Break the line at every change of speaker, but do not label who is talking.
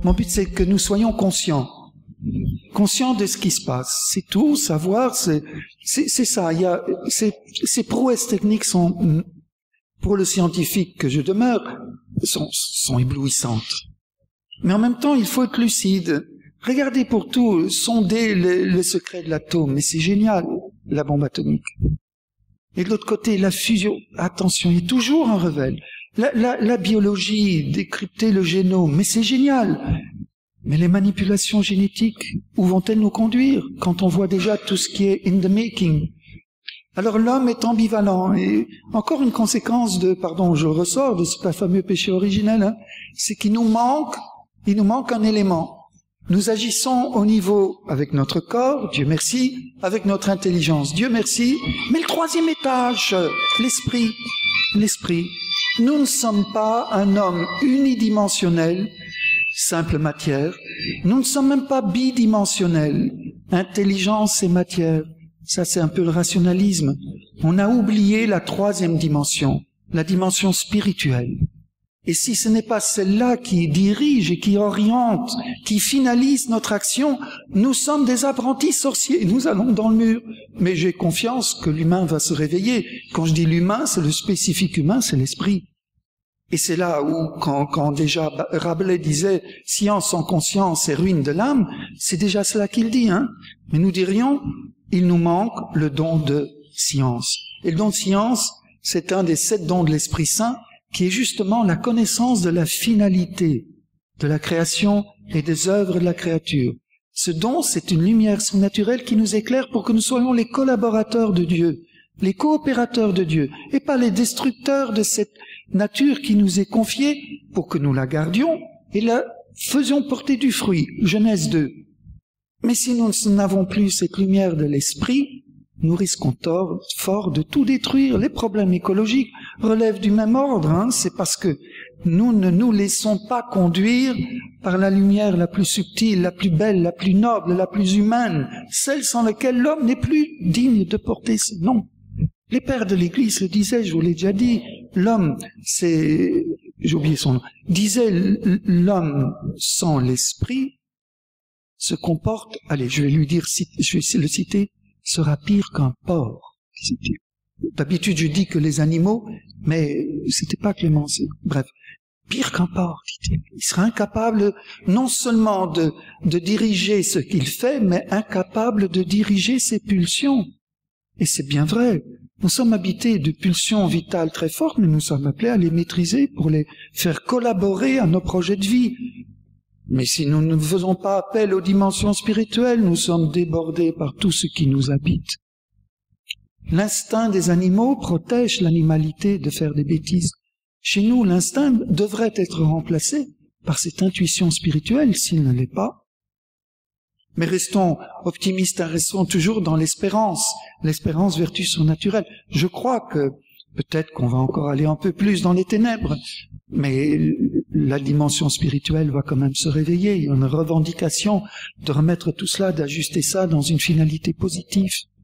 Mon but, c'est que nous soyons conscients de ce qui se passe. C'est tout, savoir, c'est ça. Ces prouesses techniques sont, pour le scientifique que je demeure, sont éblouissantes. Mais en même temps, il faut être lucide. Regardez pour tout, sonder le secret de l'atome, mais c'est génial, la bombe atomique. Et de l'autre côté, la fusion, attention, il y a toujours un révèle. La biologie, décrypter le génome, mais c'est génial. Mais les manipulations génétiques, où vont-elles nous conduire quand on voit déjà tout ce qui est in the making? Alors l'homme est ambivalent, et encore une conséquence je ressors de ce fameux péché originel, hein, c'est qu'il nous manque un élément. Nous agissons au niveau avec notre corps, Dieu merci, avec notre intelligence, Dieu merci, mais le troisième étage, l'esprit. Nous ne sommes pas un homme unidimensionnel, simple matière, nous ne sommes même pas bidimensionnels, intelligence et matière. Ça, c'est un peu le rationalisme. On a oublié la troisième dimension, la dimension spirituelle. Et si ce n'est pas celle-là qui dirige et qui oriente, qui finalise notre action, nous sommes des apprentis sorciers, nous allons dans le mur. Mais j'ai confiance que l'humain va se réveiller. Quand je dis l'humain, c'est le spécifique humain, c'est l'esprit. Et c'est là où, quand déjà Rabelais disait « science sans conscience est ruine de l'âme », c'est déjà cela qu'il dit, hein. Mais nous dirions, il nous manque le don de science. Et le don de science, c'est un des 7 dons de l'Esprit Saint, qui est justement la connaissance de la finalité de la création et des œuvres de la créature. Ce don, c'est une lumière surnaturelle qui nous éclaire pour que nous soyons les collaborateurs de Dieu, les coopérateurs de Dieu, et pas les destructeurs de cette nature qui nous est confiée pour que nous la gardions et la faisions porter du fruit. Genèse 2. Mais si nous n'avons plus cette lumière de l'esprit, nous risquons fort de tout détruire. Les problèmes écologiques relèvent du même ordre, hein. C'est parce que nous ne nous laissons pas conduire par la lumière la plus subtile, la plus belle, la plus noble, la plus humaine, celle sans laquelle l'homme n'est plus digne de porter ce nom. Les pères de l'Église le disaient, je vous l'ai déjà dit, l'homme, j'ai oublié son nom, disait l'homme sans l'esprit se comporte, allez, je vais le citer, sera pire qu'un porc. D'habitude, je dis que les animaux, mais c'était pas Clément, bref, pire qu'un porc, dit-il. Il sera incapable non seulement de diriger ce qu'il fait, mais incapable de diriger ses pulsions. Et c'est bien vrai. Nous sommes habités de pulsions vitales très fortes, mais nous sommes appelés à les maîtriser pour les faire collaborer à nos projets de vie. Mais si nous ne faisons pas appel aux dimensions spirituelles, nous sommes débordés par tout ce qui nous habite. L'instinct des animaux protège l'animalité de faire des bêtises. Chez nous, l'instinct devrait être remplacé par cette intuition spirituelle, s'il ne l'est pas. Mais restons optimistes, restons toujours dans l'espérance vertu surnaturelle. Je crois que peut-être qu'on va encore aller un peu plus dans les ténèbres, mais la dimension spirituelle va quand même se réveiller. Il y a une revendication de remettre tout cela, d'ajuster ça dans une finalité positive.